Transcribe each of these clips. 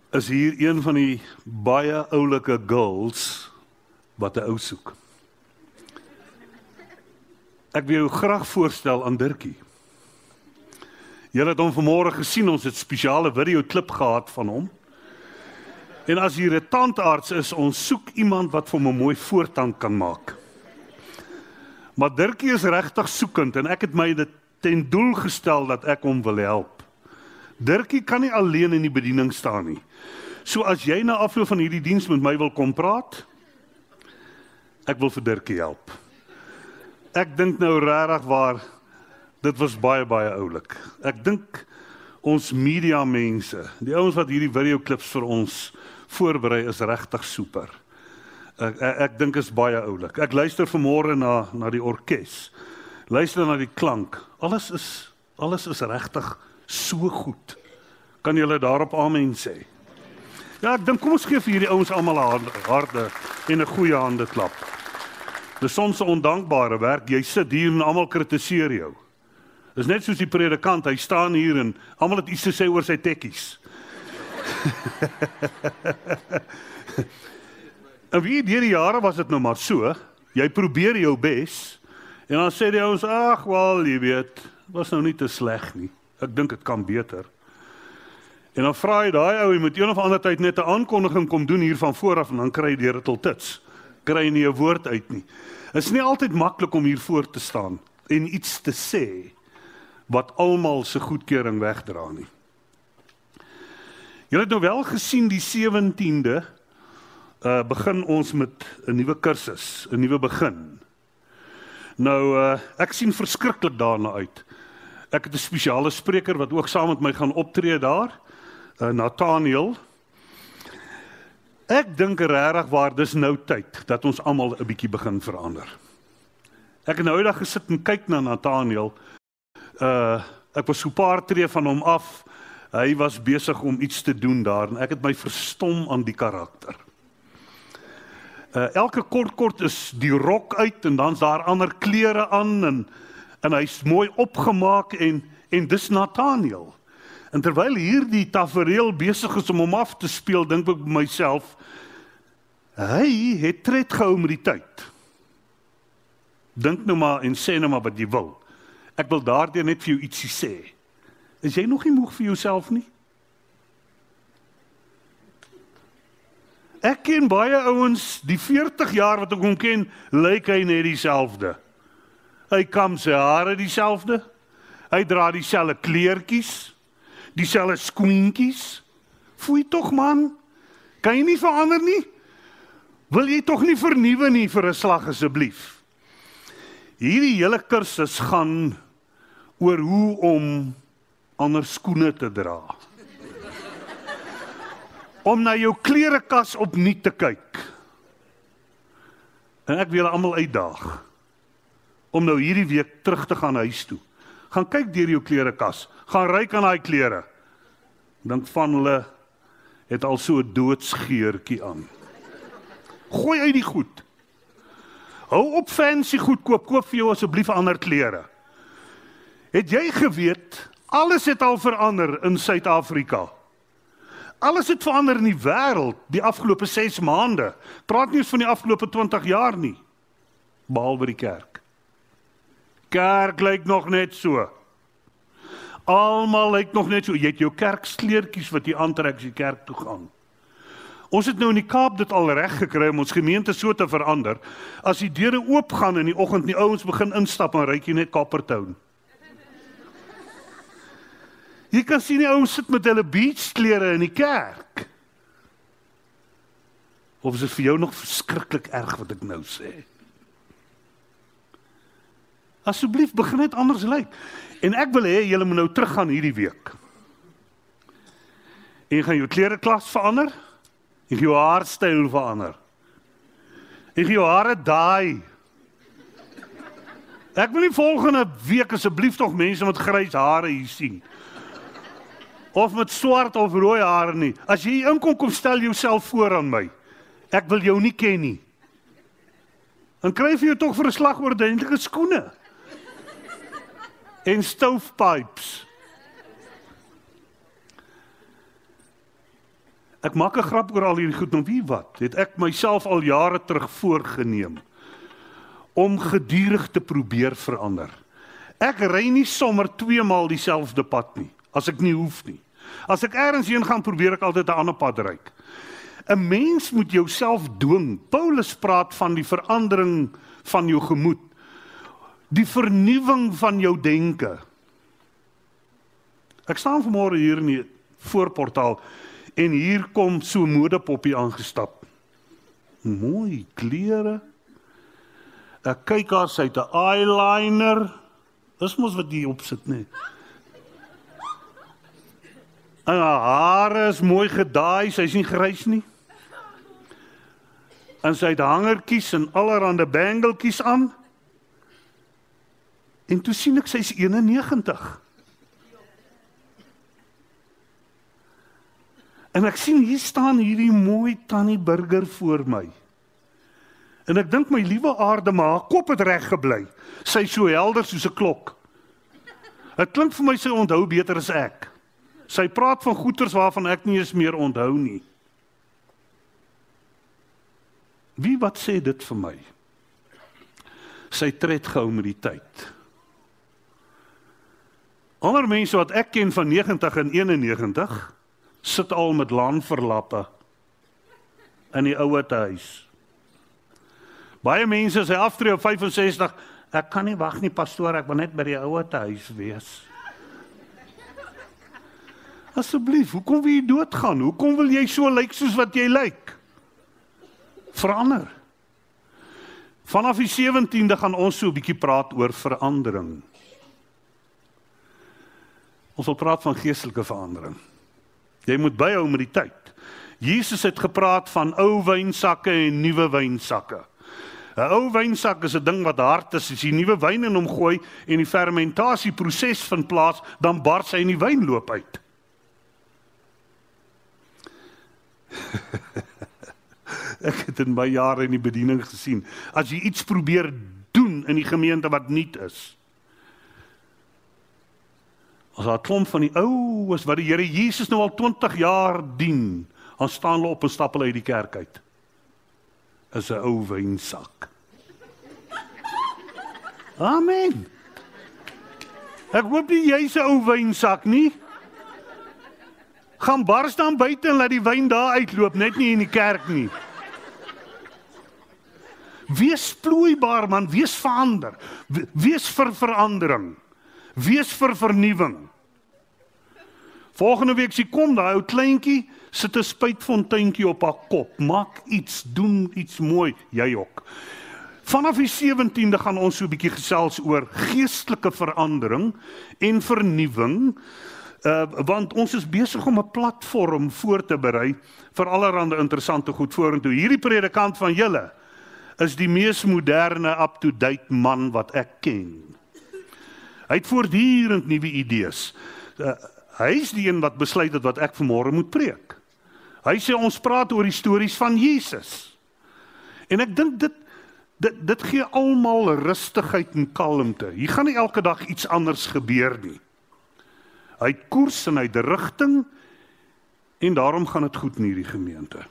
is hier een van die baie oulike girls wat 'n ou soek. Ek wil jou graag voorstel aan Dirkie. Julle het hom vanmôre gesien, ons het spesiale videoklip gehad van hom. En as hier 'n tandarts is, ons soek iemand wat vir hom 'n mooi voortand kan maak. Maar Dirkie is regtig soekend en ek het my dit ten doel gestel dat ek hom wil help. Dirkie kan nie alleen in die bediening staan nie. So as jy na afloop van hierdie diens met my wil kom praat, ek wil vir Dirkie help. Ek dink nou regtig waar, dit was baie oulik. Ek dink ons media mense, die ouens wat hierdie videoklips vir ons voorberei is regtig super. Ek dink is baie oulik. Ek luister vanmôre na die orkes. Luister na die klank. Alles is regtig so goed. Kan julle daarop amen sê? Ja, ek dink kom ons gee vir hierdie ouens almal 'n harde en 'n goeie hande klap. Dis soms 'n ondankbare werk. Jy sit hier en almal kritiseer jou. Dis net soos die predikant, hy staan hier en almal het iets te sê oor sy tekkies. En wie deur die jare was dit nou maar so, jy probeer jou bes en dan sê die ouens, ag wel, jy weet, was nou nie te sleg nie. Ek dink dit kan beter. En dan vra jy daai ou, jy moet een of ander tyd net 'n aankondiging kom doen hier van vooraf en dan kry jy die ritteltits. Kry jy nie 'n woord uit nie. Dit is nie altyd maklik om hier voor te staan en iets te sê wat almal se goedkeuring wegdra nie. Julle het nou wel gesien die 17de begin ons met 'n nuwe kursus, 'n nuwe begin. Nou ek sien verskriklik daarna uit. Ek het 'n spesiale spreker wat ook saam met my gaan optree daar, Nathaniel. Ek dink regtig waar dis nou tyd dat ons almal 'n bietjie begin verander. Ek het nou eendag gesit en kyk na Nathaniel. Ek was so 'n paar tree van hom af. Hy was besig om iets te doen daar en ek het my verstom aan die karakter. Elke kort is die rok uit en dan's daar ander klere aan en hy's mooi opgemaak en dis Nathaniel. En terwyl hierdie tafereel besig is om hom af te speel, dink ek by myself, hy het tred gehou met die tyd. Dink nou maar en sê nou maar wat jy wil. Ek wil daardeur net vir jou ietsie sê. Is jy nog nie moeg vir jouself nie? Ek ken baie ouens, die 40 jaar wat ek hom ken, lyk hy net dieselfde. Hy kam sy hare dieselfde. Hy dra dieselfde kleertjies, dieselfde skoentjies. Foei tog man, kan jy nie verander nie? Wil jy tog nie vernuwe nie vir 'n slag asseblief? Hierdie hele kursus gaan oor hoe om ander skoene te dra. Om na jou klerekas opnuut te kyk. En ek wil julle almal uitdaag om nou hierdie week terug te gaan huis toe. Gaan kyk deur jou klerekas, gaan ryk aan daai klere. Dink van hulle het al so 'n doodsgeurtjie aan. Gooi uit die goed. Hou op fancy goed koop vir jou asseblief ander klere. Het jy geweet, alles het al verander in Suid-Afrika. Alles het verander in die wêreld die afgelope 6 maande. Praat nie eens van die afgelope 20 jaar nie. Behalwe die kerk. Kerk lyk nog net so. Almal lyk nog net so. Jy het jou kerkskleertjies wat jy aantrek as jy kerk toe gaan. Ons het nou in die Kaap dit al reg gekry om ons gemeente so te verander. As die deure oop gaan in die oggend en die ouens begin instap, dan ryk jy net Coppertown. Jy kan sien die ouens sit met hulle beachklere in die kerk. Of is dit vir jou nog verskriklik erg wat ek nou sê? Asseblief begin net anders lyk. En ek wil hê julle moet nou teruggaan hierdie week. En jy gaan jou klereklas verander, en jou haarstyl verander. En jou hare daai. Ek wil nie volgende week asseblief tog mense met grys hare hier sien. Of met swart of rooi hare nie. As jy kom stel jouself voor aan my. Ek wil jou nie ken nie. Dan kry jy tog vir 'n slag ordentlike skoene. En stovepipes. Ek maak 'n grap oor al hierdie goed, nou wie wat? Het ek myself al jare terug voorgeneem om gedurig te probeer verander. Ek ry nie sommer 2 maal dieselfde pad nie, as ek nie hoef nie. As ek ergens heen gaan, probeer ek altyd 'n ander pad ry. 'n Mens moet jouself dwing. Paulus praat van die verandering van jou gemoed, die vernuwing van jou denke. Ek staan vanmôre hier in die voorportaal en hier kom so 'n modepoppie aangestap. Mooi klere. Ek kyk haar, sy het 'n eyeliner. Dis mos wat die opsit, nee. En haar hare is mooi gedaai, sy is nie grys nie. En sy het hangertjies en allerhande bangeltjies aan. En toe sien ek sy is 91. En ek sien hier staan hierdie mooi tannie burger voor my. En ek dink my liewe aarde, maar haar kop het reg gebly. Sy is so helder soos 'n klok. Dit klink vir my sy onthou beter as ek. Sy praat van goeters waarvan ek nie eens meer onthou nie. Wie wat sê dit vir my? Sy tred gehou met die tyd. Ander mense wat ek ken van 90 en 91, sit al met laanverlappe in die ouete huis. Baie mense sê aftree op 65, ek kan nie wag nie pastoor, ek wil net by die ouete huis wees. Asseblief, hoekom wil jy doodgaan? Hoekom wil jy so lyk soos wat jy lyk? Verander. Vanaf die 17de gaan ons so 'n bietjie praat oor verandering. Ons wil praat van geestelike verandering. Jy moet byhou met die tyd. Jesus het gepraat van ou wynsakke en nuwe wynsakke. 'n Ou wynsak is 'n ding wat hard is. As jy nuwe wyn in hom gooi en die fermentasieproses vind plaas, dan bars hy in die wynloop uit. Ek het in my jare in die bediening gesien, as jy iets probeer doen in die gemeente wat nuut is, as daar 'n klomp van die oues wat die Here Jesus nou al 20 jaar dien, dan staan hulle op en stap hulle uit die kerk uit. Is 'n ou wynsak. Amen. Ek hoop nie jy's 'n ou wynsak nie. Gaan bars dan buite en laat die wyn daar uitloop, net nie in die kerk nie. Wees plooibaar man, wees verander. Wees vir verandering. Wees vir vernuwing. Volgende week as jy kom, daai ou kleintjie sit 'n spuitfonteintjie op haar kop. Maak iets, doen iets mooi, jy ook. Vanaf die 17de gaan ons so 'n bietjie gesels oor geestelike verandering en vernuwing, want ons is besig om 'n platform voor te berei vir allerhande interessante goed vorentoe. Hierdie predikant van julle is die mees moderne, up-to-date man wat ek ken. Hy het voortdurend nuwe idees. Hy is die een wat besluit het wat ek vanmôre moet preek. Hy sê ons praat oor die stories van Jesus. En ek dink dit gee almal rustigheid en kalmte. Hier gaan nie elke dag iets anders gebeur nie. Hy het koers en hy het rigting en daarom gaan dit goed in hierdie gemeente.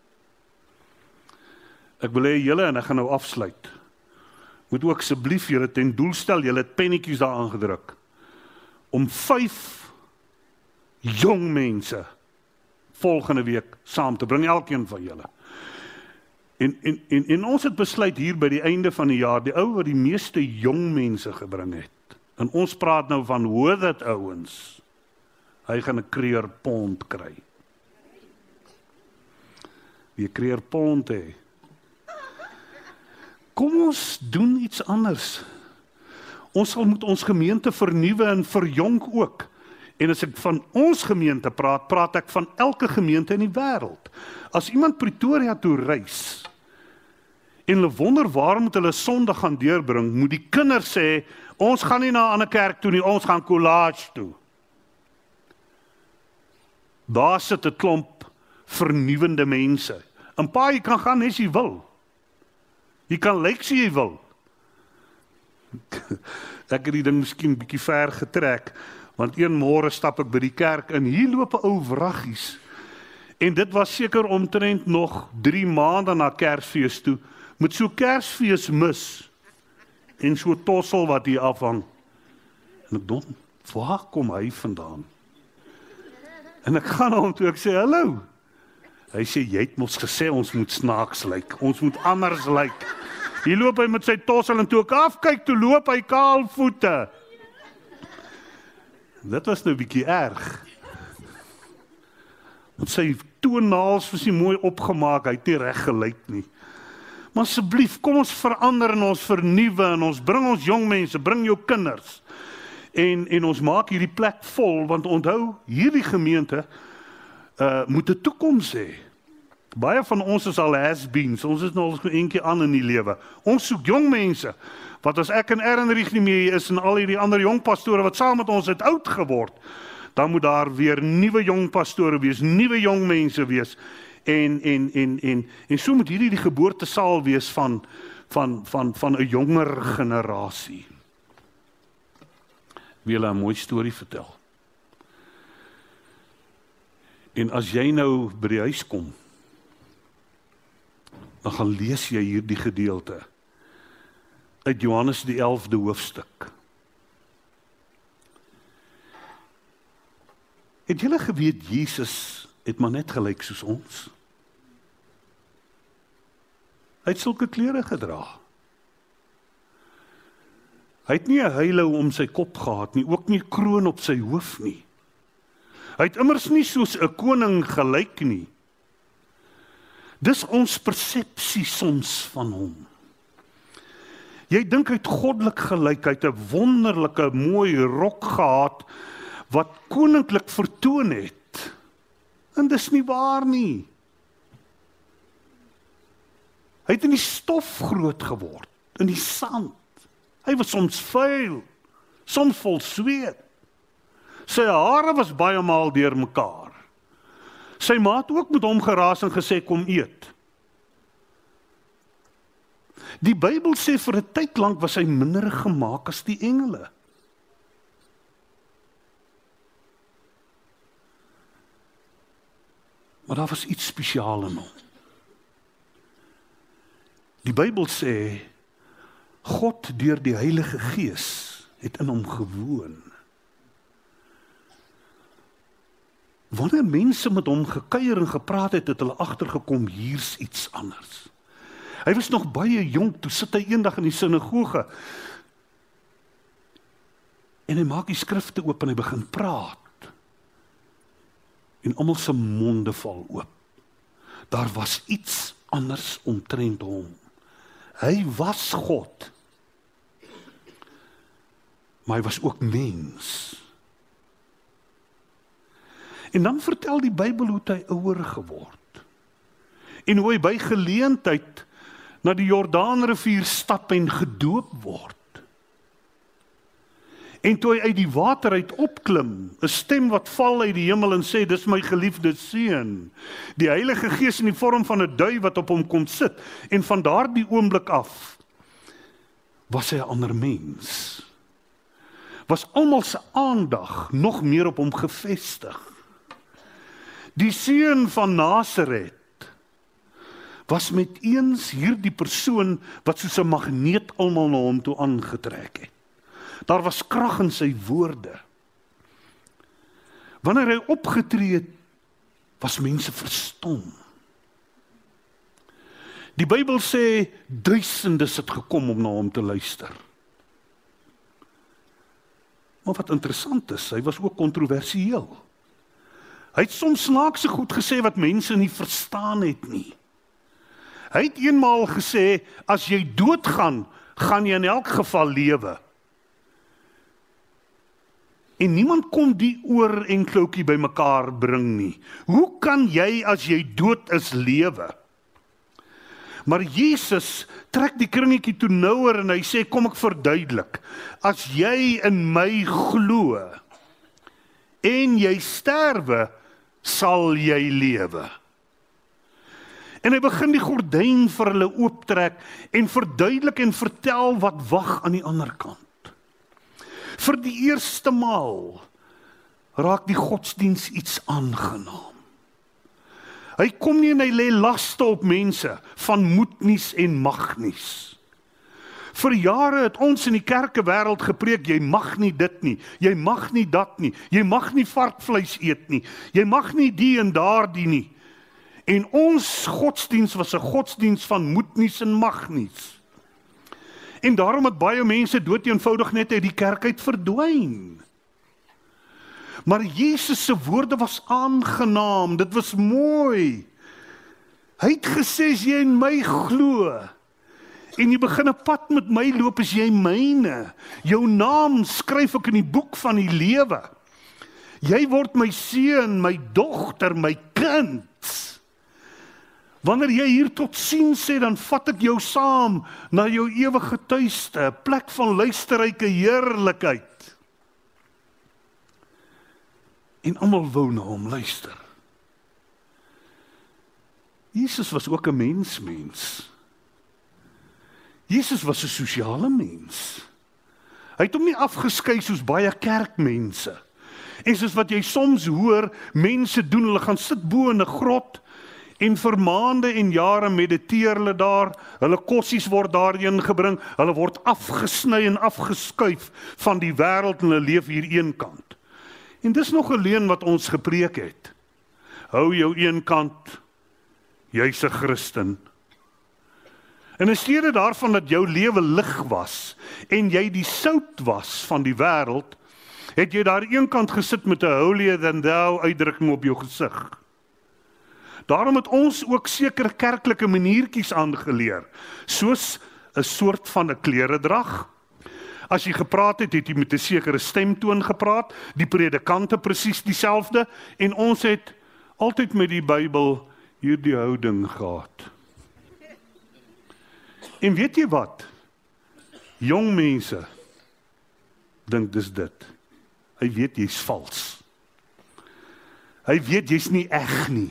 Ek wil hê julle, en ek gaan nou afsluit, moet ook asseblief julle ten doel stel, julle het pennetjies daar aangedruk, om 5 jong mense volgende week saam te bring, elkeen van julle. En ons het besluit hier by die einde van die jaar, die ou wat die meeste jong mense gebring het, en ons praat nou van hoe dit ouens, hy gaan 'n kreerpond kry. Wie kreerpond hê? Kom ons doen iets anders. Ons sal moet ons gemeente vernuwe en verjonk ook. En as ek van ons gemeente praat, praat ek van elke gemeente in die wêreld. As iemand Pretoria toe reis en hulle wonder waar moet hulle Sondag gaan deurbring, moet die kinders sê, ons gaan nie na 'n ander kerk toe nie, ons gaan Collage toe. Daar sit 'n klomp vernuwende mense. En pa, jy kan gaan as jy wil. Jy kan lyk as jy wil. Ek het die ding miskien bietjie ver getrek, want een môre stap ek by die kerk en hier loop 'n ou wraggies. En dit was seker omtrent nog 3 maande na Kersfees toe, met so Kersfees mis, en so tossel wat hier afhang. En ek dink, waar kom hy vandaan? En ek gaan na hom toe, ek sê, hallo. Hy sê, jy het mos gesê, ons moet snaaks lyk, ons moet anders lyk. Hier loop hy met sy tossel, en toe ek afkyk, toe loop hy kaal voete. Dit was nou 'n bietjie erg. Want sy toenaals was nie mooi opgemaak, hy het nie reg gelyk nie. Maar asseblief, kom ons verander en ons vernuwe, en ons bring ons jong mense, bring jou kinders. En ons maak hierdie plek vol, want onthou, hierdie gemeente moet 'n toekoms hê. Baie van ons is al has-beens, ons is nou al eendag aan in die lewe. Ons soek jong mense, wat as ek en Ehrenrieg nie meer is, en al hierdie ander jong pastore wat saam met ons het oud geword, dan moet daar weer nuwe jong pastore wees, nuwe jong mense wees, en so moet hierdie die geboortesaal wees van 'n jonger generasie. Wil julle 'n mooi storie vertel? En as jy nou by die huis kom, dan gaan lees jy hierdie gedeelte uit Johannes die 11de hoofstuk. Het julle geweet Jesus het maar net gelyk soos ons? Hy het sulke klere gedra. Hy het nie 'n heilou om sy kop gehad nie, ook nie 'n kroon op sy hoof nie. Hy het immers nie soos 'n koning gelyk nie. Dis ons persepsie soms van hom. Jy dink hy het goddelik gelyk, hy het 'n wonderlike mooi rok gehad wat koninklik vertoon het. En dis nie waar nie. Hy het in die stof groot geword, in die sand. Hy was soms vuil, soms vol sweet. Sy hare was baie maal deur mekaar. Sy ma het ook met hom geraas en gesê, kom eet. Die Bybel sê vir 'n tyd lank was hy minder gemaak as die engele. Maar daar was iets spesiaal in hom. Die Bybel sê, God deur die Heilige Gees het in hom gewoon. Wanneer mense met hom gekuier en gepraat het, het hulle agtergekom, hier's iets anders. Hy was nog baie jonk, toe sit hy eendag in die sinagoge, en hy maak die skrifte oop en hy begin praat. En almal se monde val oop. Daar was iets anders omtrent hom. Hy was God. Maar hy was ook mens. En dan vertel die Bybel hoe hy ouer geword. En hoe hy by geleentheid na die Jordaanrivier stap en gedoop word. En toe hy uit die water uit opklim, 'n stem wat val uit die hemel en sê, dis my geliefde seun. Die Heilige Gees in die vorm van 'n duif wat op hom kom sit. En van daardie oomblik af was hy 'n ander mens. Was almal se aandag nog meer op hom gefestig. Die seun van Nasaret was met eens hierdie persoon wat soos 'n magneet almal na hom toe aangetrek het. Daar was krag in sy woorde. Wanneer hy opgetree het, was mense verstom. Die Bybel sê, duisendes het gekom om na hom te luister. Maar wat interessant is, hy was ook kontroversieel. Hy het soms snaakse goed gesê wat mense nie verstaan het nie. Hy het eenmaal gesê, as jy doodgaan, gaan jy in elk geval lewe. En niemand kon die oor en kloukie by mekaar bring nie. Hoe kan jy as jy dood is lewe? Maar Jesus trek die kringetjie toe nouer en hy sê, kom ek verduidelik. As jy in my glo en jy sterwe, sal jy lewe. En hy begin die gordyn vir hulle ooptrek en verduidelik en vertel wat wag aan die ander kant. Vir die eerste maal raak die godsdiens iets aangenaam. Hy kom nie en hy lê laste op mense van moednies en magnies. Vir jare het ons in die kerkewêreld gepreek, jy mag nie dit nie, jy mag nie dat nie, jy mag nie varkvleis eet nie, jy mag nie die en daardie nie. En ons godsdiens was 'n godsdiens van moednies en magnies. En daarom het baie mense doeteenvoudig net uit die kerk uit verdwyn. Maar Jesus se woorde was aangenaam, dit was mooi. Hy het gesê, as jy in my glo, en jy begin 'n pad met my loop, is jy myne. Jou naam skryf ek in die boek van die lewe. Jy word my seun, my dogter, my kind. Wanneer jy hier tot sien sê, dan vat ek jou saam na jou ewige tuiste, 'n plek van luisterryke heerlikheid. En almal wou na hom luister. Jesus was ook 'n mens. Jesus was 'n sosiale mens. Hy het hom nie afgeskei soos baie kerkmense. En soos wat jy soms hoor, mense doen, hulle gaan sit bo in 'n grot en vir maande en jare mediteer hulle daar, hulle kossies word daarheen gebring, hulle word afgesny en afgeskuif van die wêreld en hulle leef hier eenkant. En dis nog 'n leuen wat ons gepreek het. Hou jou eenkant, jy's 'n Christen. En in steede daarvan dat jou lewe lig was en jy die sout was van die wêreld, het jy daar eenkant gesit met 'n holier than thou uitdrukking op jou gesig. Daarom het ons ook sekere kerklike maniertjies aangeleer, soos 'n soort van 'n kleredrag. As jy gepraat het, het jy met 'n sekere stemtoon gepraat, die predikante presies dieselfde, en ons het altyd met die Bybel hierdie houding gehad. En weet jy wat? Jong mense dink dis dit. Hy weet jy's vals. Hy weet jy's nie eg nie.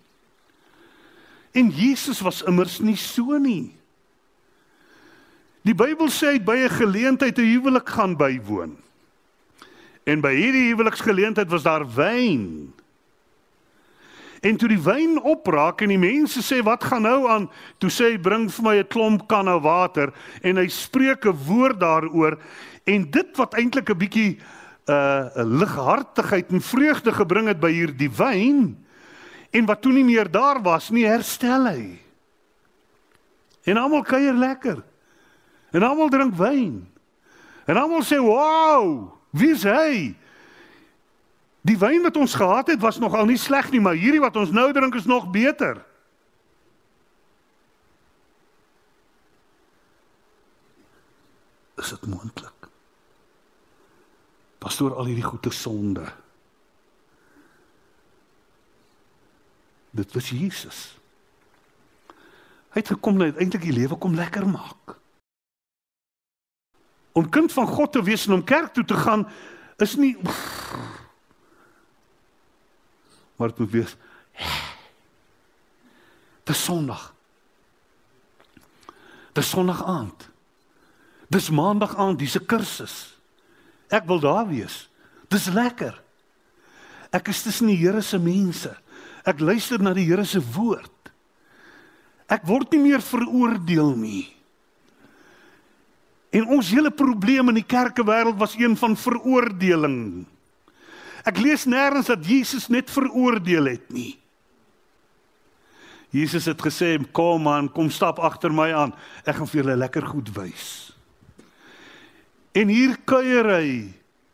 En Jesus was immers nie so nie. Die Bybel sê hy het by 'n geleentheid 'n huwelik gaan bywoon. En by hierdie huweliksgeleentheid was daar wyn. En toe die wyn opraak en die mense sê, wat gaan nou aan? Toe sê hy, bring vir my 'n klomp kanne water, en hy spreek 'n woord daaroor, en dit wat eintlik 'n bietjie lighartigheid en vreugde gebring het by hierdie wyn, en wat toe nie meer daar was nie, herstel hy. En almal kuier lekker. En almal drink wyn. En almal sê, wow, wie is hy? Die wyn wat ons gehad het was nogal nie sleg nie, maar hierdie wat ons nou drink is nog beter. Is dit moontlik? Pastoor, al hierdie goeie sonde. Dit was Jesus. Hy het gekom en eintlik die lewe kom lekker maak. Om kind van God te wees en om kerk toe te gaan, is nie... Maar het moet wees, dis Sondag. Dis Sondag aand. Dis Maandag aand, dis 'n kursus. Ek wil daar wees. Dis lekker. Ek is tussen die Here se mense. Ek luister na die Here se woord. Ek word nie meer veroordeel nie. En ons hele probleem in die kerkewêreld was een van veroordeling. Ek lees nêrens dat Jesus net veroordeel het nie. Jesus het gesê, kom man, kom stap agter my aan. Ek gaan vir julle lekker goed wys. En hier kuier hy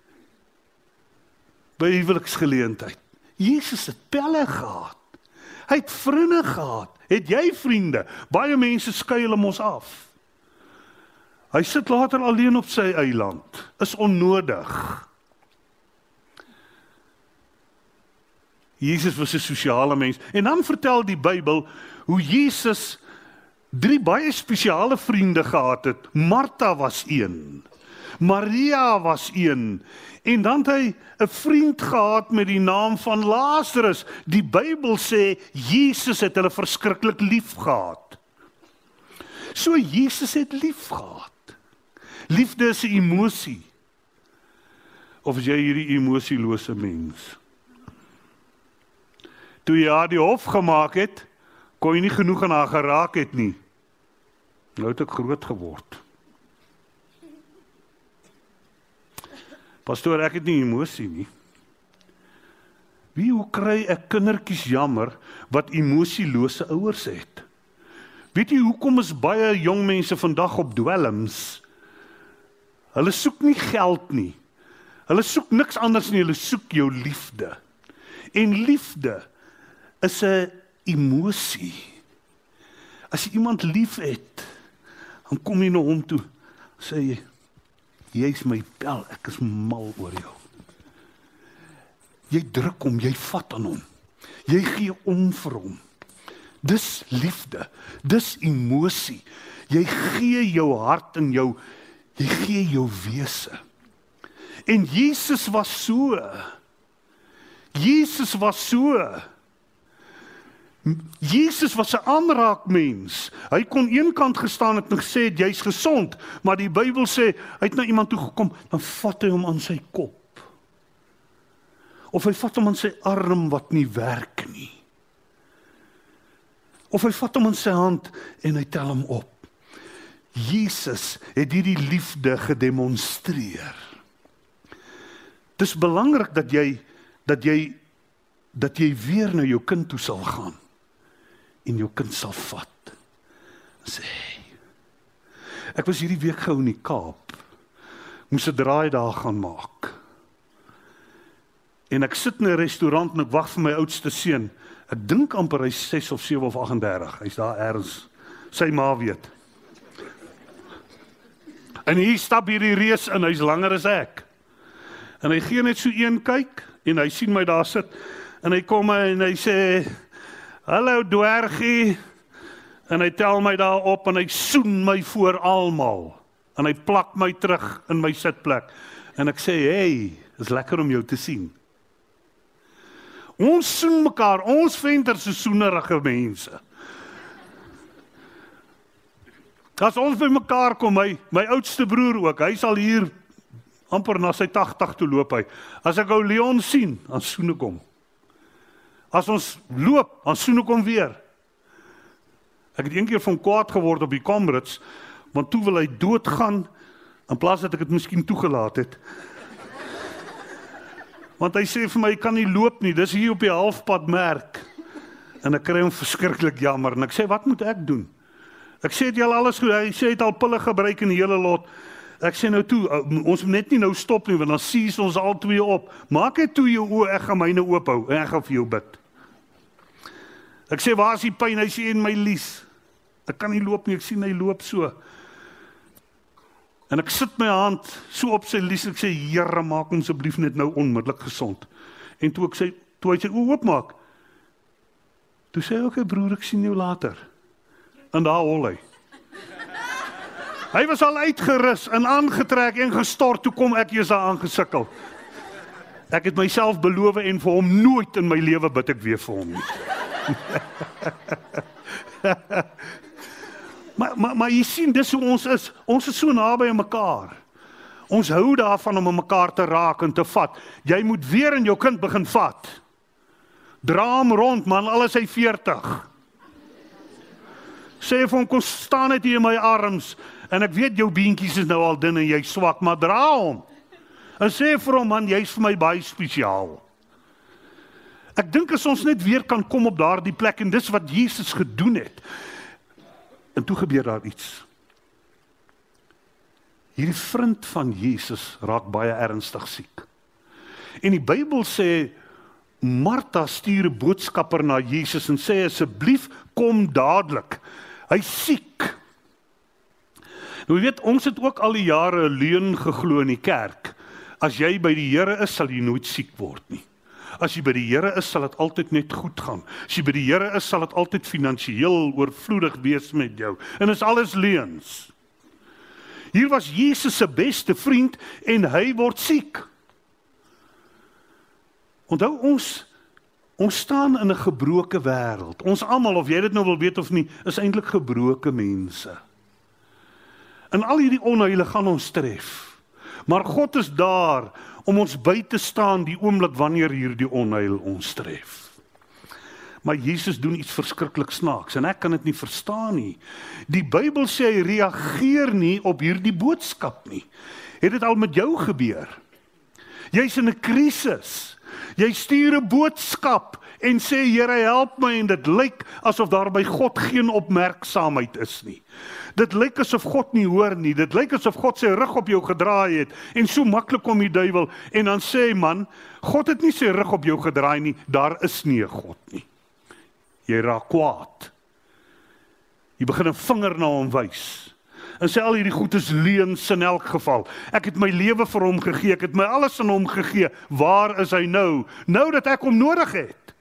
by die huweliksgeleentheid. Jesus het pelle gehad. Hy het vriende gehad. Het jy vriende? Baie mense skuil hom ons af. Hy sit later alleen op sy eiland. Is onnodig. Jesus was 'n sosiale mens. En dan vertel die Bybel hoe Jesus 3 baie spesiale vriende gehad het. Martha was een. Maria was een. En dan het hy 'n vriend gehad met die naam van Lazarus. Die Bybel sê Jesus het hulle verskriklik lief gehad. So Jesus het lief gehad. Liefde is 'n emosie. Of is jy hierdie emosielose mens? Toe jy haar die hof gemaak het, kon jy nie genoeg aan haar geraak het nie. Nou het ek groot geword. Pastoor, ek het nie emosie nie. Hoe kry ek kindertjies jammer wat emosielose ouers het? Weet jy hoekom is baie jong mense vandag op dwelms? Hulle soek nie geld nie. Hulle soek niks anders nie, hulle soek jou liefde. En liefde is 'n emosie. As jy iemand lief het, dan kom jy na hom toe, sê jy, jy is my pel, ek is mal oor jou. Jy druk hom, jy vat aan hom. Jy gee om vir hom. Dis liefde, dis emosie. Jy gee jou hart en jy gee jou wese. En Jesus was so. Jesus was so. Jesus was 'n aanraakmens. Hy kon eenkant gestaan het en gesê het, jy's gesond, maar die Bybel sê, hy het na iemand toe gekom, dan vat hy hom aan sy kop. Of hy vat hom aan sy arm wat nie werk nie. Of hy vat hom in sy hand en hy tel hom op. Jesus het hierdie liefde gedemonstreer. Dis belangrik dat jy weer na jou kind toe sal gaan en jou kind sal vat. Sê, ek was hierdie week gou in die Kaap, moes 'n draai daar gaan maak. En ek sit in 'n restaurant en ek wag vir my oudste seun. Ek dink amper hy's 6 of 7 of 38. Hy's daar ergens. Sy ma weet. En hier stap hierdie reus in, hy's langer as ek. En hy gee net so een kyk en hy sien my daar sit en hy kom en hy sê, "Hallo dwergie." En hy tel my daar op en hy soen my voor almal. En hy plak my terug in my sitplek. En ek sê, "Hey, is lekker om jou te sien." Ons soen mekaar, ons venters is soenerige mense. As ons by mekaar kom, my oudste broer ook, hy sal hier amper na sy 80 toe loop hy. As ek ou Leon sien, dan soen ek hom. As ons loop, dan soen ek hom weer. Ek het een keer van kwaad geword op die Comrades, want toe wil hy doodgaan, in plaas dat ek het miskien toegelaat het. Want hy sê vir my, ek kan nie loop nie, dis hier op die halfpad merk. En ek kry hom verskriklik jammer, en ek sê, wat moet ek doen? Ek sê, het jy al alles goed, hy sê, het al pille gebruik in die hele lot. Ek sê nou toe, ons moet net nie nou stop nie, want dan sies ons al twee op. Maak net toe jou oë, ek gaan myne oophou, en ek gaan vir jou bid. Ek sê, waar is die pyn? Hy sê, in my lies. Ek kan nie loop nie, ek sien hy loop so. En ek sit my hand so op sy lies, ek sê, Here, maak hom asseblief net nou onmiddellik gesond. En toe hy sy oë oopmaak, toe sê hy, okay broer, ek sien jou later. En daar hol hy. Hy was al uitgerus en aangetrek en gestort, toe kom ek eers daar aangesukkel. Ek het myself beloof en vir hom nooit in my lewe bid ek weer vir hom nie. Maar jy sien, dis hoe ons is. Ons is so naby aan mekaar. Ons hou daarvan om aan mekaar te raak en te vat. Jy moet weer in jou kind begin vat. Dra hom rond, man, al is hy 40. Sê vir hom, kom staan net hier in my arms, en ek weet jou beentjies is nou al dun en jy swak, maar dra hom. En sê vir hom, man, jy is vir my baie spesiaal. Ek dink as ons net weer kan kom op daardie plek, en dis wat Jesus gedoen het. En toe gebeur daar iets. Hierdie vriend van Jesus raak baie ernstig siek. En die Bybel sê, Martha stuur 'n boodskapper na Jesus en sê, asseblief, kom dadelik. Hy's siek. Nou jy weet, ons het ook al die jare 'n leuen geglo in die kerk. As jy by die Here is, sal jy nooit siek word nie. As jy by die Here is, sal dit altyd net goed gaan. As jy by die Here is, sal dit altyd finansiëel oorvloedig wees met jou. En is alles leuns. Hier was Jesus se beste vriend en hy word siek. Onthou, ons staan in 'n gebroke wêreld. Ons almal, of jy dit nou wil weet of nie, is eintlik gebroke mense. En al hierdie onheile gaan ons tref. Maar God is daar om ons by te staan die oomblik wanneer hierdie onheil ons tref. Maar Jesus doen iets verskriklik snaaks en ek kan dit nie verstaan nie. Die Bybel sê hy reageer nie op hierdie boodskap nie. Het dit al met jou gebeur? Jy's in 'n krisis. Jy stuur 'n boodskap en sê Here help my en dit lyk asof daar by God geen opmerksaamheid is nie. Dit lyk asof God nie hoor nie. Dit lyk asof God sy rug op jou gedraai het en so maklik kom die duiwel en dan sê hy man, God het nie sy rug op jou gedraai nie. Daar is nie 'n God nie. Jy raak kwaad. Jy begin 'n vinger na hom wys. En sê al hierdie goed is leuns in elk geval. Ek het my lewe vir hom gegee, ek het my alles aan hom gegee. Waar is hy nou? Nou dat ek hom nodig het.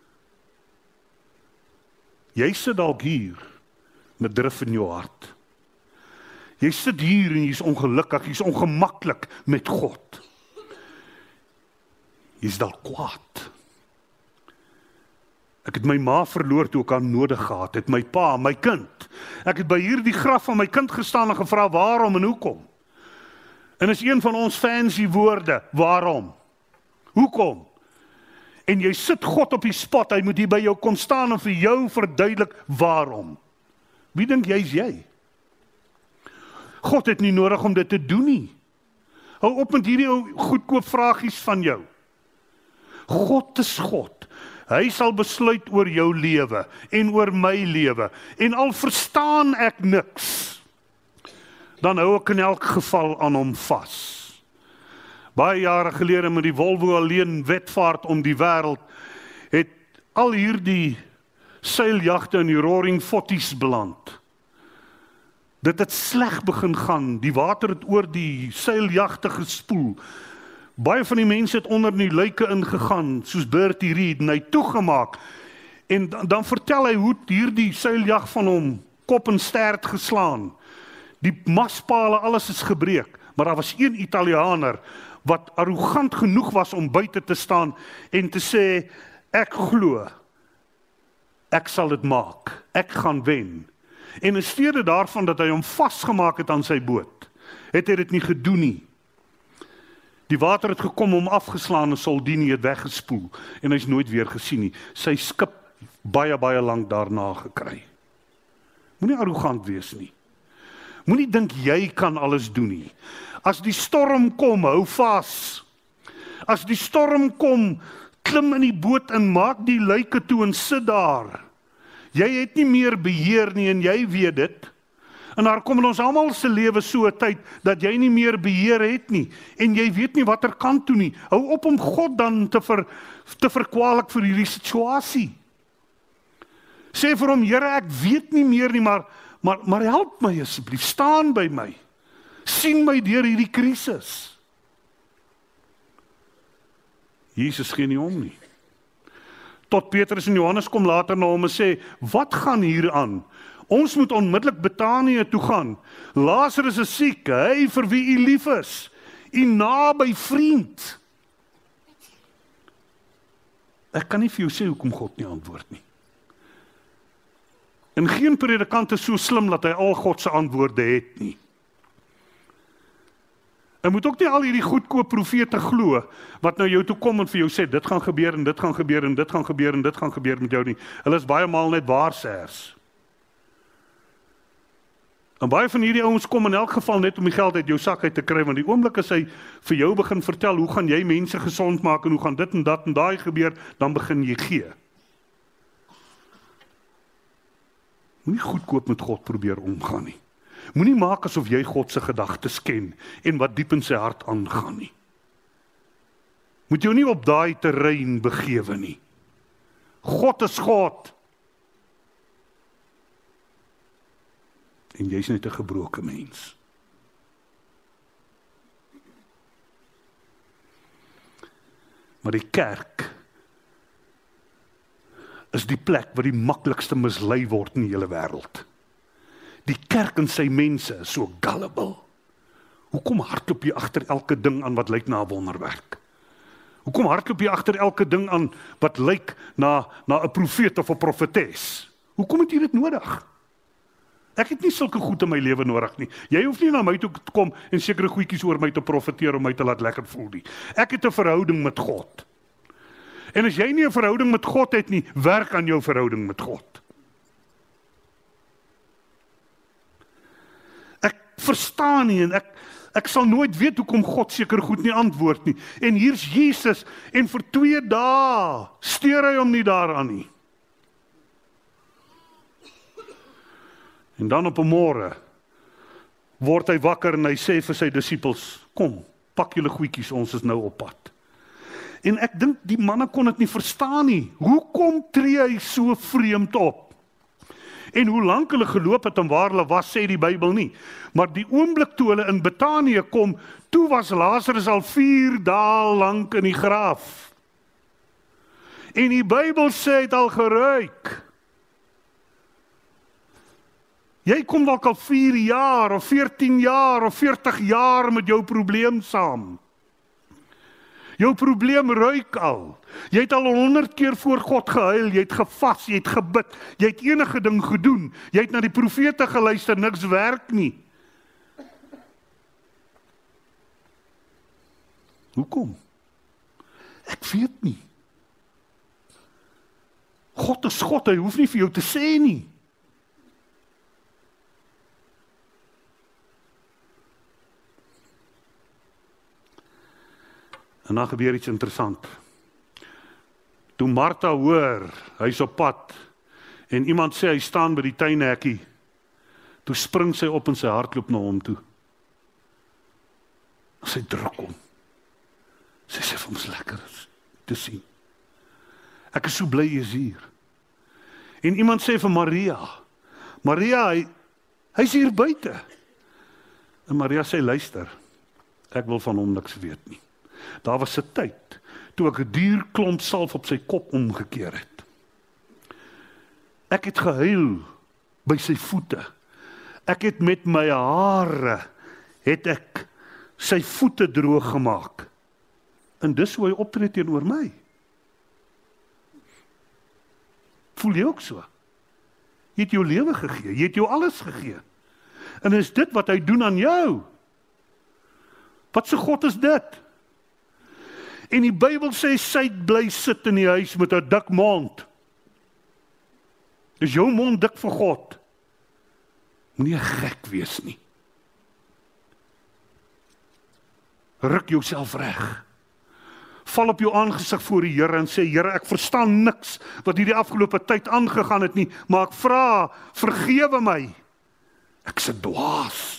Jy sit dalk hier met drif in jou hart. Jy sit hier en jy's ongelukkig, jy's ongemaklik met God. Jy's dalk kwaad. Ek het my ma verloor toe ek haar nodig gehad het, my pa, my kind. Ek het by hierdie graf van my kind gestaan en gevra waarom en hoekom. En is een van ons fancy woorde, waarom? Hoekom? En jy sit God op die spot, hy moet hier by jou kom staan en vir jou verduidelik waarom. Wie dink jy's jy? God het nie nodig om dit te doen nie. Hou op met hierdie goedkoop vragies van jou. God is God. Hy sal besluit oor jou lewe en oor my lewe. En al verstaan ek niks, dan hou ek in elk geval aan hom vas. Baie jare gelede met die Volvo alleen wetvaart om die wêreld, het al hierdie seiljagte in die Roaring Forties beland. Dit het sleg begin gaan, die water het oor die seiljagte gespoel. Baie van die mense het onder die luike ingegaan, soos Bertie Reed, en hy toegemaak. En dan vertel hy hoe hierdie seiljag van hom kop en stert geslaan. Die maspale, alles is gebreek, maar daar was een Italianer wat arrogant genoeg was om buite te staan en te sê, ek glo, ek sal dit maak, ek gaan wen. En in steede daarvan dat hy hom vasgemaak het aan sy boot, het hy dit nie gedoen nie. Die water het gekom om afgeslaan en Soldini het weggespoel en hy's nooit weer gesien nie. Sy skip baie lank daarna gekry. Moenie arrogant wees nie. Moenie dink jy kan alles doen nie. As die storm kom, hou vas. As die storm kom, klim in die boot en maak die luike toe en sit daar. Jy het nie meer beheer nie en jy weet dit. En daar kom in ons almal se lewe so 'n tyd dat jy nie meer beheer het nie en jy weet nie watter kant toe nie. Hou op om God dan te verkwalik vir hierdie situasie. Sê vir hom, Here, ek weet nie meer nie, maar help my asseblief, staan by my. Sien my deur hierdie krisis. Jesus gee nie om nie. Tot Petrus en Johannes kom later na hom en sê, wat gaan hier aan? Ons moet onmiddellik Betanië toe gaan. Lazarus is siek, hy vir wie u lief is, u naby vriend. Ek kan nie vir jou sê hoekom God nie antwoord nie. En geen predikant is so slim dat hy al God se antwoorde het nie. En moet ook nie al hierdie goedkoop profete glo, wat nou jou toe kom en vir jou sê, dit gaan gebeur en dit gaan gebeur en dit gaan gebeur en dit gaan gebeur met jou nie. Hulle is baie maal net waarsêers. En baie van hierdie ouens kom in elk geval net om die geld uit jou sak uit te kry, want die oomblik as hy vir jou begin vertel, hoe gaan jy mense gesond maak en hoe gaan dit en dat en daai gebeur, dan begin jy gee. Moenie goedkoop met God probeer omgaan nie. Moenie maak asof jy God se gedagtes ken en wat diep in sy hart aangaan nie. Moet jou nie op daai terrein begewe nie. God is God. En jy's net 'n gebroke mens. Maar die kerk is die plek waar die maklikste mislei word in die hele wêreld. Die kerk en sy mense is so gullible. Hoekom hardloop jy agter elke ding aan wat lyk na 'n wonderwerk? Hoekom hardloop jy agter elke ding aan wat lyk na 'n profeet of 'n profetes? Hoekom het jy dit nodig? Ek het nie sulke goed in my lewe nodig nie. Jy hoef nie na my toe te kom en sekere goedjies oor my te profeteer om my te laat lekker voel nie. Ek het 'n verhouding met God. En as jy nie 'n verhouding met God het nie, werk aan jou verhouding met God. Ek verstaan nie en ek sal nooit weet hoekom God seker goed nie antwoord nie. En hier's Jesus en vir 2 dae steur hy hom nie daaraan nie. En dan op 'n môre word hy wakker en hy sê vir sy disippels, kom, pak julle goedjies, ons is nou op pad. En ek dink die manne kon dit nie verstaan nie. Hoekom tree hy so vreemd op? En hoe lank hulle geloop het en waar hulle was, sê die Bybel nie. Maar die oomblik toe hulle in Betanië kom, toe was Lazarus al 4 dae lank in die graf. En die Bybel sê hy het al geruik. Jy kom dalk al 4 jaar of 14 jaar of 40 jaar met jou probleem saam. Jou probleem ruik al. Jy het al 100 keer voor God gehuil, jy het gevas, jy het gebid, jy het enige ding gedoen, jy het na die profete geluister, niks werk nie. Hoekom? Ek weet nie. God is God, hy hoef nie vir jou te sê nie. En dan gebeur iets interessant. Toe Martha hoor, hy's op pad, en iemand sê hy staan by die tuinhekkie, toe spring sy op en sy hardloop na hom toe. En sy druk hom. Sy sê vir hom, is lekker te sien. Ek is so bly jy is hier. En iemand sê vir Maria, hy's hier buite. En Maria sê, luister, ek wil van hom niks weet nie. Daar was 'n tyd, toe ek 'n duur klomp salf op sy kop omgekeer het. Ek het gehuil by sy voete. Ek het met my hare, het ek sy voete droog gemaak. En dis hoe hy optree teenoor my. Voel jy ook so? Jy het jou lewe gegee, jy het jou alles gegee. En is dit wat hy doen aan jou? Wat se God is dit? En die Bybel sê, sy bly sit in die huis met 'n dik mond. Is jou mond dik vir God? Moenie gek wees nie. Ruk jouself reg. Val op jou aangesig voor die Here en sê, Here, ek verstaan niks wat hierdie afgelope tyd aangegaan het nie, maar ek vra, vergewe my. Ek's 'n dwaas.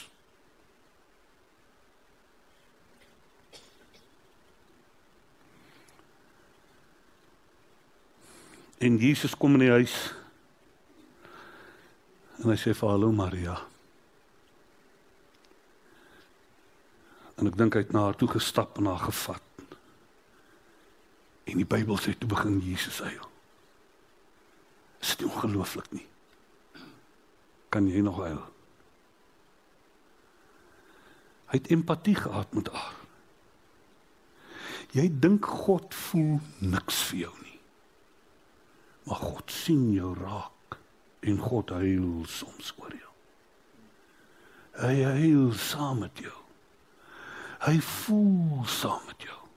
En Jesus kom in die huis en hy sê vir hallo Maria. En ek dink hy het na haar toe gestap en haar gevat. En die Bybel sê toe begin Jesus huil. Is dit ongelooflik nie? Kan jy nog huil? Hy het empatie gehad met haar. Jy dink God voel niks vir jou nie. Maar God sien jou raak en God huil soms oor jou. Hy huil saam met jou. Hy voel saam met jou.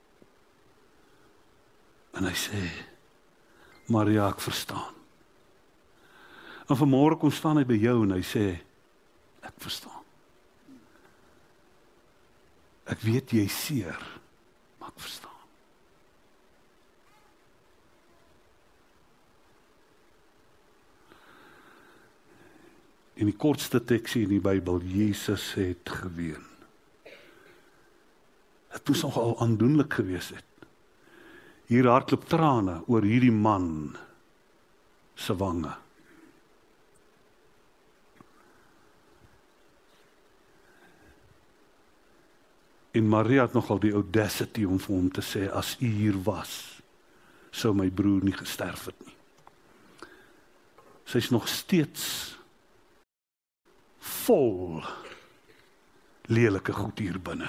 En hy sê, Maria, ek verstaan. En vanmôre kom staan hy by jou en hy sê, ek verstaan. Ek weet jy seer, maar ek verstaan. In die kortste teksie in die Bybel, Jesus het geween. Het moes nogal aandoenlik gewees het. Hier hardloop trane oor hierdie man se wange. En Maria het nogal die audacity om vir hom te sê, as u hier was, sou my broer nie gesterf het nie. Sy's nog steeds vol lelike goed hier binne.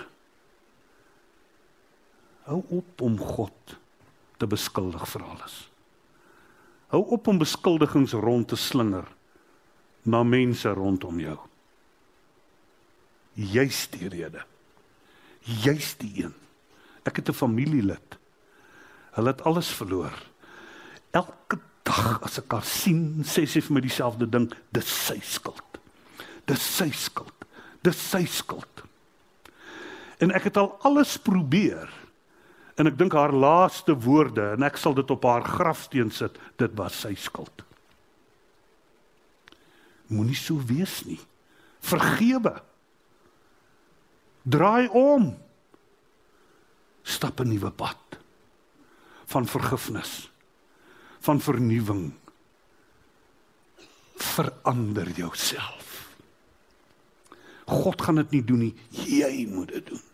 Hou op om God te beskuldig vir alles. Hou op om beskuldigings rond te slinger na mense rondom jou. Jy's die rede. Jy's die een. Ek het 'n familielid. Hulle het alles verloor. Elke dag as ek haar sien, sê sy vir my dieselfde ding, dis sy skuld. Dis sy skuld. Dis sy skuld. En ek het al alles probeer, en ek dink haar laaste woorde, en ek sal dit op haar grafsteen sit, dit was sy skuld. Moenie so wees nie. Vergewe. Draai om. Stap 'n nuwe pad. Van vergifnis. Van vernuwing. Verander jouself. God gaan dit nie doen nie, jy moet dit doen.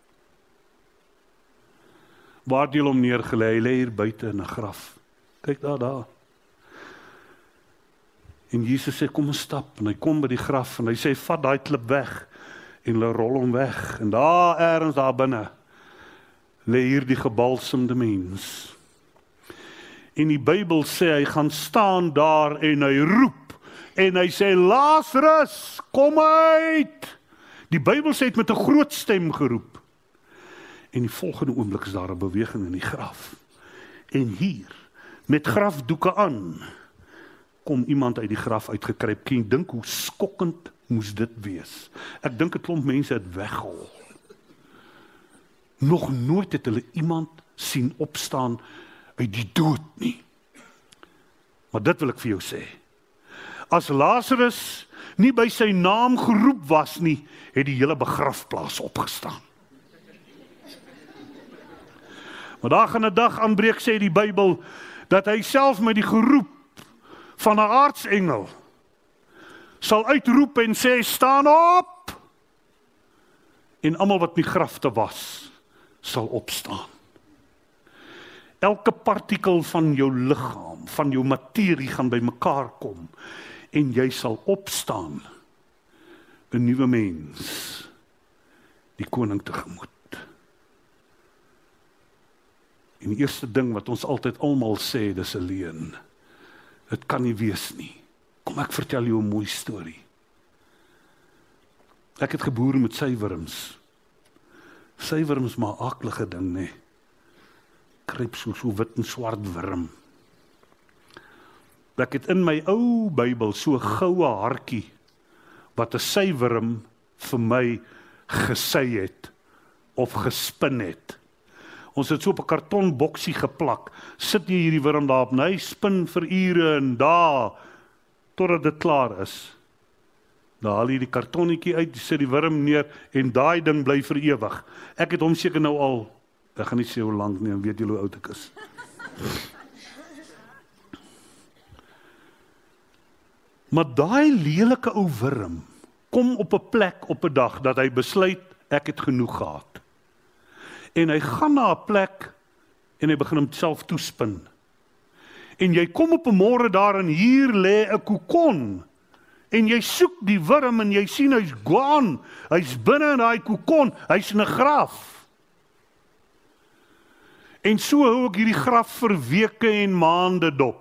Waar het jy hom neergelê? Hy lê hier buite in 'n graf. Kyk daar. En Jesus sê, kom ons stap, en hy kom by die graf, en hy sê, vat daai klip weg, en hulle rol hom weg, en daar ergens daar binne, lê hier die gebalsemde mens. En die Bybel sê, hy gaan staan daar, en hy roep, en hy sê, Lazarus, kom uit! Die Bybel sê, het met 'n groot stem geroep. En die volgende oomblik is daar 'n beweging in die graf. En hier, met grafdoeke aan, kom iemand uit die graf uitgekruip. Kan jy dink hoe skokkend moes dit wees? Ek dink 'n klomp mense het weggehol. Nog nooit het hulle iemand sien opstaan uit die dood nie. Maar dit wil ek vir jou sê. As Lazarus nie by sy naam geroep was nie, het die hele begrafplaas opgestaan. Maar daar gaan 'n dag aanbreek, sê die Bybel, dat hy self met die geroep van 'n aartsengel sal uitroep en sê, staan op! En almal wat in die grafte was, sal opstaan. Elke partikel van jou liggaam, van jou materie gaan by mekaar kom, en jy sal opstaan, 'n nuwe mens, die koning tegemoet. En die eerste ding wat ons altyd almal sê, dis 'n leuen. Dit kan nie wees nie. Kom ek vertel jou 'n mooi storie. Ek het geboer met suiwerms. Suiwerms maar 'n aaklige ding, nee. Kruip so wit en swart wurm. Ek het in my ou Bybel so 'n goue hartjie wat 'n suiwerm vir my gesy het of gespin het. Ons het so op 'n kartonboksie geplak. Sit jy hierdie wurm daarop, en hy spin vir ure en dae totdat dit klaar is. Dan haal jy die kartonnetjie uit, sit die wurm neer en daai ding bly vir ewig. Ek het hom seker nou al, ek gaan nie sê hoe lank nie, en weet julle hoe oud ek is. Maar daai lelike ou wurm kom op 'n plek op 'n dag dat hy besluit ek het genoeg gehad. En hy gaan na 'n plek en hy begin homself toespin. En jy kom op 'n môre daar en hier lê 'n kokon. En jy soek die wurm en jy sien hy's gone. Hy's binne in daai kokon, hy's in 'n graf. En so hou ek hierdie graf vir weke en maande dop.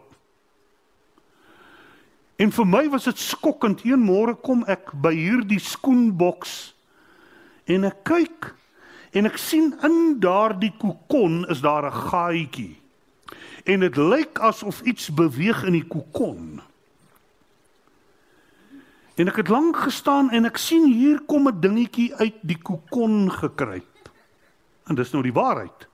En vir my was dit skokkend. Een môre kom ek by hierdie skoenboks en ek kyk en ek sien in daardie kokon is daar 'n gaatjie. En dit lyk asof iets beweeg in die kokon. En ek het lank gestaan en ek sien hier kom 'n dingetjie uit die kokon gekruip. En dis nou die waarheid.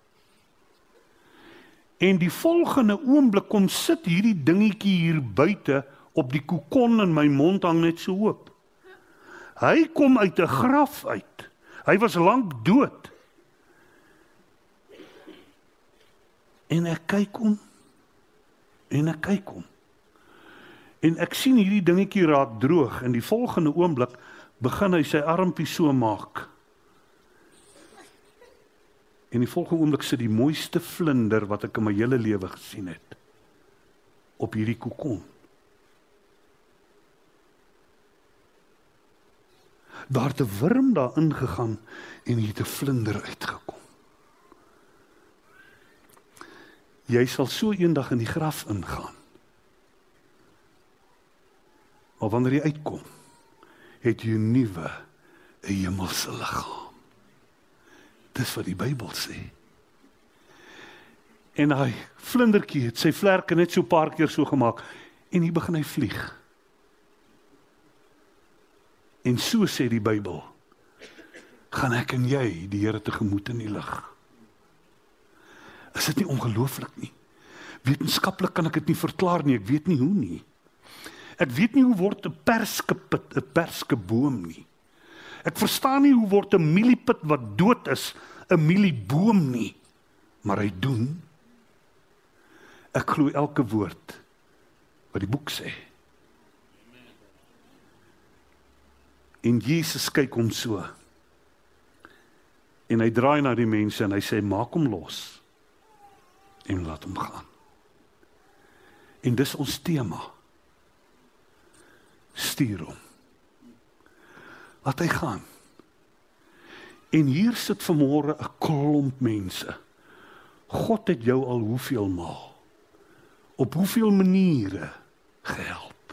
En die volgende oomblik kom sit hierdie dingetjie hier buite op die kokon en my mond hang net so oop. Hy kom uit 'n graf uit. Hy was lank dood. En ek kyk hom. En ek sien hierdie dingetjie raak droog en die volgende oomblik begin hy sy armpie so maak. En die volgende oomblik sit die mooiste vlinder wat ek in my hele lewe gesien het op hierdie kokon. Daar het 'n wurm daar ingegaan en hier het 'n vlinder uitgekom. Jy sal so eendag in die graf ingaan. Maar wanneer jy uitkom, het jy 'n nuwe, 'n hemelse liggaam. Dis wat die Bybel sê. En hy vlindertjie het sy vlerke net so 'n paar keer so gemaak, en hier begin hy vlieg. En so sê die Bybel, gaan ek en jy die Here tegemoet in die lig. Is dit nie ongelooflik nie? Wetenskaplik kan ek dit nie verklaar nie, ek weet nie hoe nie. Ek weet nie hoe word 'n perskepit 'n perskeboom nie. Ek verstaan nie hoe word 'n mieliepit wat dood is 'n mielieboom nie, maar hy doen. Ek glo elke woord wat die boek sê. En Jesus kyk hom so. En hy draai na die mense en hy sê, maak hom los. En laat hom gaan. En dis ons tema. Stuur hom. Laat hy gaan. En hier sit vanmôre 'n klomp mense. God het jou al hoeveel maal, op hoeveel maniere gehelp.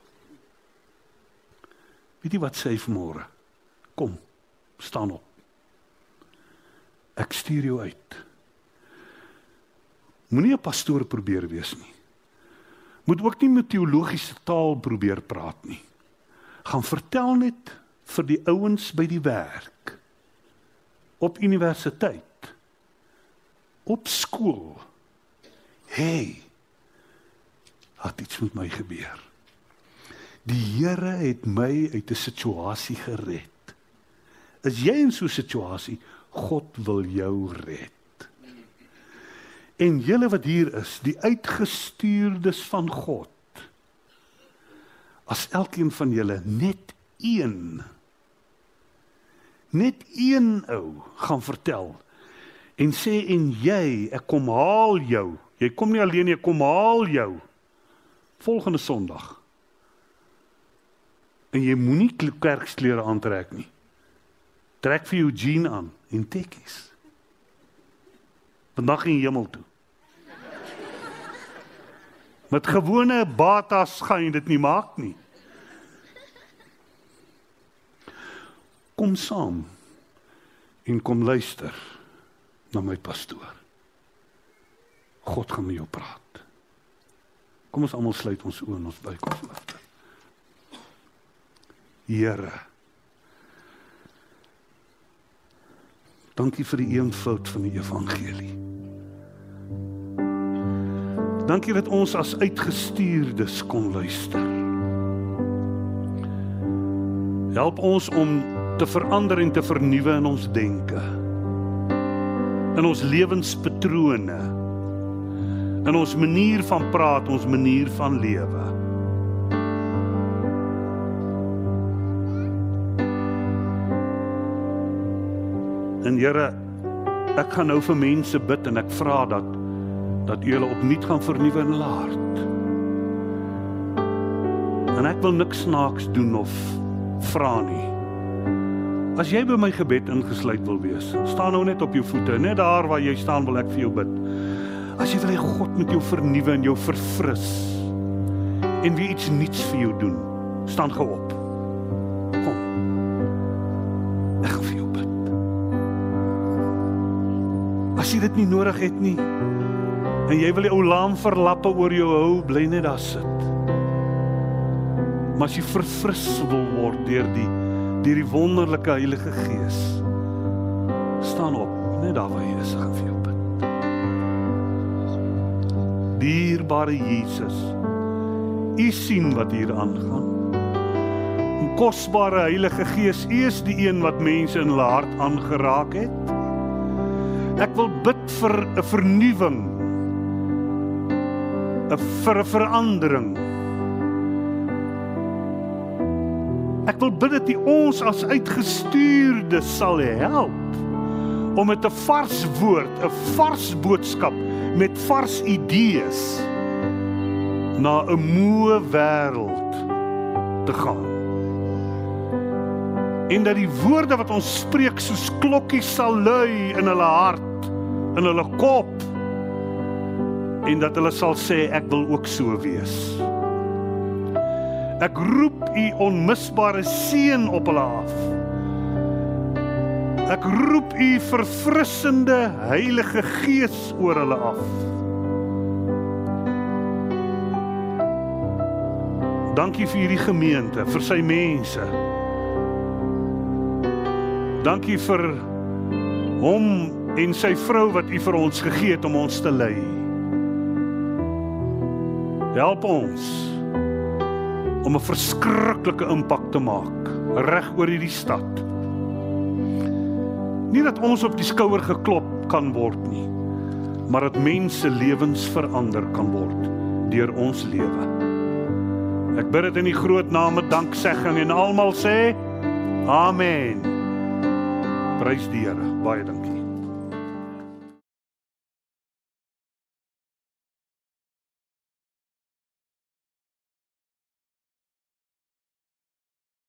Weet jy wat sê hy vanmôre? Kom, staan op. Ek stuur jou uit. Moenie 'n pastoor probeer wees nie. Moet ook nie met teologiese taal probeer praat nie. Gaan vertel net vir die ouens by die werk, op universiteit, op skool. Hey, het iets met my gebeur. Die Here het my uit 'n situasie gered. Is jy in so 'n situasie? God wil jou red. En julle wat hier is, die uitgestuurdes van God, as elkeen van julle net een ou gaan vertel, en sê, en jy, ek kom haal jou, jy kom nie alleen, ek kom haal jou, volgende Sondag, en jy moenie kerksklere aantrek nie, trek vir jou jean aan, en tekkies, vandag in hemel toe. Met gewone batas gaan jy dit nie maak nie. Kom saam en kom luister na my pastoor. God gaan met jou praat. Kom ons almal sluit ons oë en ons buig ons hoofde. Here, dankie vir die eenvoud van die evangelie. Dankie dat ons as uitgestuurdes kon luister. Help ons om te verander en te vernuwe in ons denke, in ons lewenspatrone, in ons manier van praat, ons manier van lewe. En Here, ek gaan nou vir mense bid en ek vra dat U hulle opnuut gaan vernuwe in hulle hart. En ek wil niks snaaks doen of vra nie. As jy by my gebed ingesluit wil wees, staan nou net op jou voete, net daar waar jy staan wil ek vir jou bid. As jy wil hê God met jou vernuwe en jou verfris, en wie iets niets vir jou doen, staan gou op. Kom. Ek gaan vir jou bid. As jy dit nie nodig het nie, en jy wil die ou laam verlappe oor jou hou, bly net daar sit. Maar as jy verfris wil word deur die wonderlike Heilige Gees, staan op, net daar waar jy is, gaan vir jou bid. Dierbare Jesus, U sien wat hier aangaan. En kosbare Heilige Gees, U is die een wat mense in hulle hart aangeraak het. Ek wil bid vir 'n vernuwing, vir 'n verandering. Ek wil bid dat U ons as uitgestuurdes sal help om met 'n vars woord, 'n vars boodskap met vars idees na 'n moe wêreld te gaan. En dat die woorde wat ons spreek soos klokkies sal lui in hulle hart, in hulle kop, en dat hulle sal sê, ek wil ook so wees. Ek roep U onmisbare seën op hulle af. Ek roep u verfrissende Heilige Gees oor hulle af. Dankie vir hierdie gemeente, vir sy mense. Dankie vir hom en sy vrou wat u vir ons gegee het om ons te lei. Help ons om 'n verskriklike impak te maak reg oor hierdie stad. Nie dat ons op die skouer geklop kan word nie, maar dat mense lewens verander kan word deur ons lewe. Ek bid dit in die groot naam met danksegging en almal sê Amen. Prys die Here. Baie dankie.